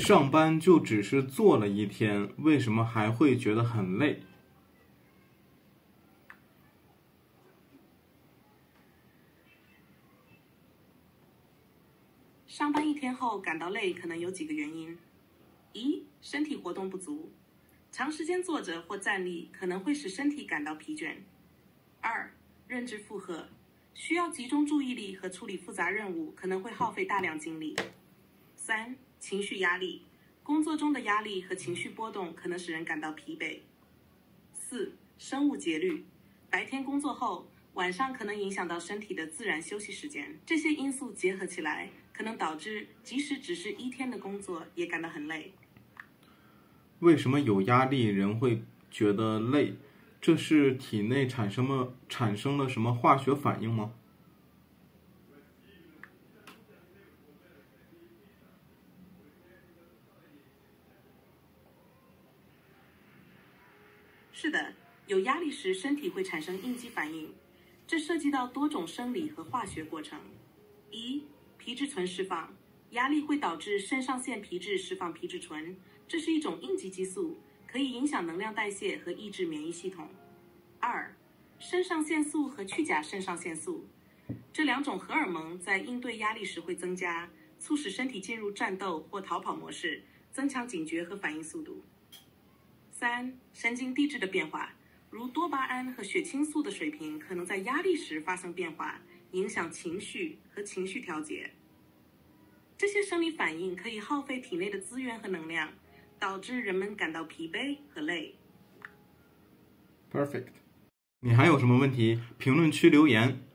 上班就只是做了一天，为什么还会觉得很累？ 上班一天后感到累，可能有几个原因：一、身体活动不足，长时间坐着或站立可能会使身体感到疲倦；二、认知负荷，需要集中注意力和处理复杂任务，可能会耗费大量精力；三、情绪压力，工作中的压力和情绪波动可能使人感到疲惫；四、生物节律，白天工作后，晚上可能影响到身体的自然休息时间，这些因素结合起来，可能导致即使只是一天的工作也感到很累。 为什么有压力人会觉得累？这是体内产生了什么化学反应吗？ 是的，有压力时身体会产生应激反应，这涉及到多种生理和化学过程。一、皮质醇释放，压力会导致肾上腺皮质释放皮质醇，这是一种应激激素，可以影响能量代谢和抑制免疫系统。二、肾上腺素和去甲肾上腺素，这两种荷尔蒙在应对压力时会增加，促使身体进入战斗或逃跑模式，增强警觉和反应速度。三、神经递质的变化，如多巴胺和血清素的水平可能在压力时发生变化，影响情绪和情绪调节。这些生理反应可以耗费体内的资源和能量，导致人们感到疲惫和累。 Perfect。你还有什么问题？评论区留言。